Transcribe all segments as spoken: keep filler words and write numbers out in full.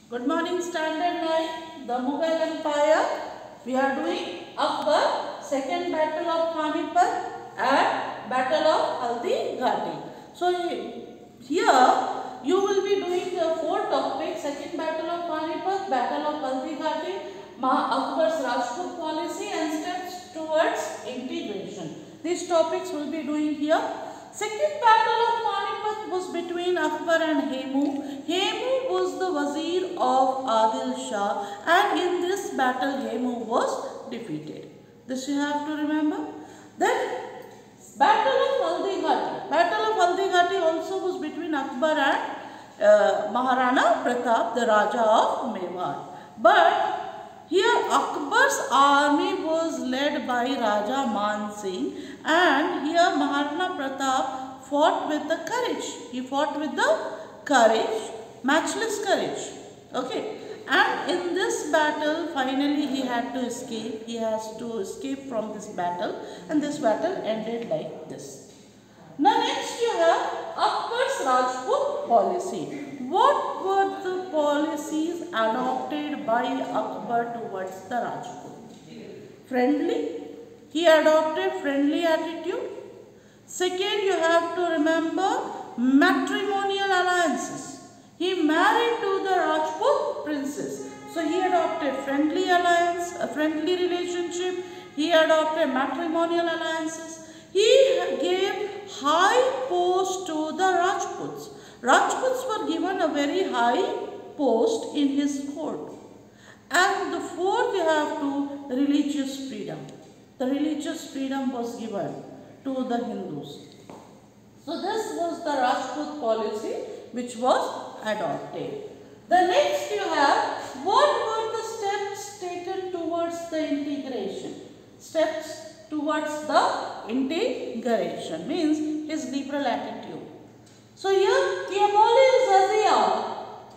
Good morning, Standard nine. The Mughal Empire. We are doing Akbar, Second Battle of Panipat and Battle of Haldi Ghati. So here you will be doing the four topics: Second Battle of Panipat, Battle of Haldi Ghati, Akbar's Rajput policy, and steps towards integration. These topics will be doing here. Second Battle of Panipat was between Akbar and Hemu. Hemu was the Wazir of Adil Shah, and in this battle Hemu was defeated. This you have to remember. Then Battle of Haldi Ghati. Battle of Haldi Ghati also was between Akbar and uh, Maharana Pratap, the Raja of Mewar. But here Akbar's army was led by Raja Man Singh, and here Maharana Pratap fought with the courage. He fought with the courage, matchless courage. Okay. And in this battle, finally he had to escape. He has to escape from this battle, and this battle ended like this. Now next you have Akbar's Rajput policy. What were the policies adopted by Akbar towards the Rajput? Friendly. He adopted friendly attitude. Second, you have to remember matrimonial alliances. He married to the Rajput princess. So he adopted friendly alliance, a friendly relationship. He adopted matrimonial alliances. He gave high post to the Rajputs. Rajputs were given a very high post in his court. And the fourth, you have to religious freedom. The religious freedom was given to the Hindus. So this was the Rajput policy which was adopted. The next you have, what were the steps taken towards the integration? Steps towards the integration means his liberal attitude. So here he abolished jizya,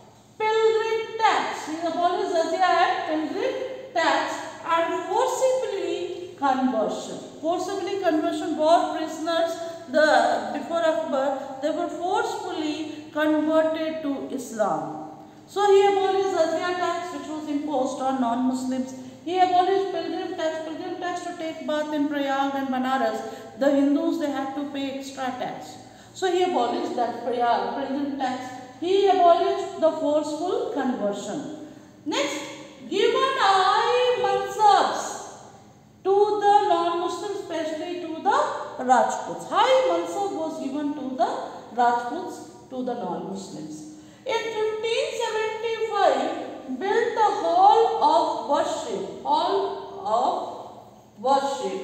pilgrim tax. He abolished jizya and pilgrim tax and forcibly conversion. Forcibly conversion, war prisoners the before Akbar, they were forcefully converted to Islam. So he abolished jizya tax which was imposed on non-Muslims. He abolished pilgrim tax. Pilgrim tax to take bath in Prayag and Banaras. The Hindus, they had to pay extra tax. So he abolished that Prayag pilgrim tax. He abolished the forceful conversion. Next, given high mansabs to the non-Muslims, especially to the Rajputs. High mansab was given to the Rajputs, to the non-Muslims. In fifteen seventy-five, built the Hall of Worship. Hall of Worship,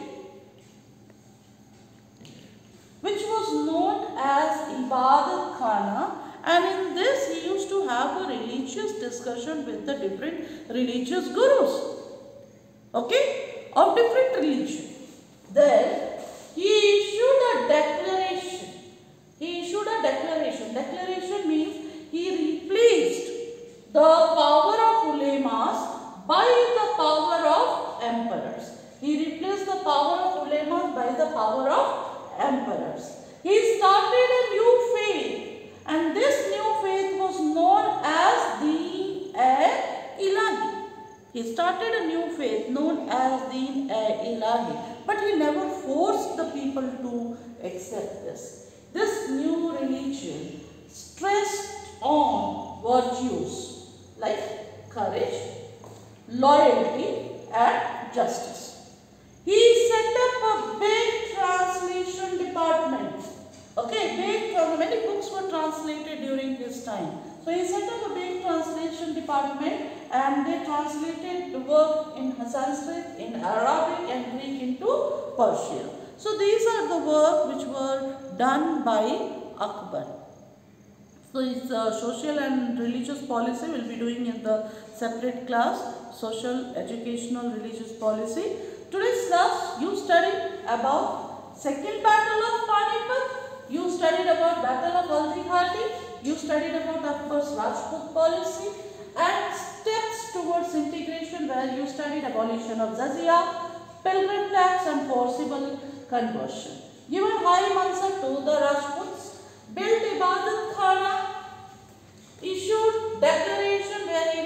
which was known as Ibadat Khana, and in this he used to have a religious discussion with the different religious gurus, okay, of different religion. Then he issued a declaration. He issued a declaration. Declaration means he replaced the power of ulemas by the power of emperors. He replaced the power of ulemas by the power of emperors. He started a new faith, and this new faith was known as Deen-e-Ilahi. He started a new faith known as Deen-e-Ilahi, but he never forced the people to accept this. This new religion stressed on virtues like courage, loyalty and justice. He set up a big translation department. Okay, big, many books were translated during his time. So he set up a big translation department, and they translated the work in Sanskrit, in Arabic and Greek into Persian. So these are the work which were done by Akbar. So it's a social and religious policy we will be doing in the separate class, social, educational, religious policy. Today's class you studied about Second Battle of Panipat, you studied about Battle of Haldi Ghati, you studied about Akbar's Rajput policy and steps towards integration, where you studied abolition of jizya, pilgrim tax and forcible conversion. Given high mansab to the Rajputs, built Ibadat Khana, issued declaration where he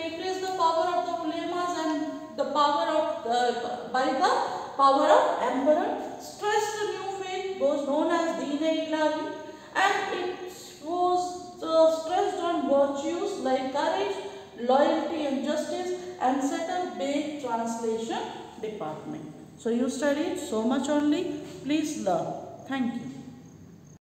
uh, by the power of Emperor, stressed new faith was known as Deen-e-Ilahi, and it was uh, stressed on virtues like courage, loyalty and justice, and set up big translation department. So you studied so much only. Please learn. Thank you.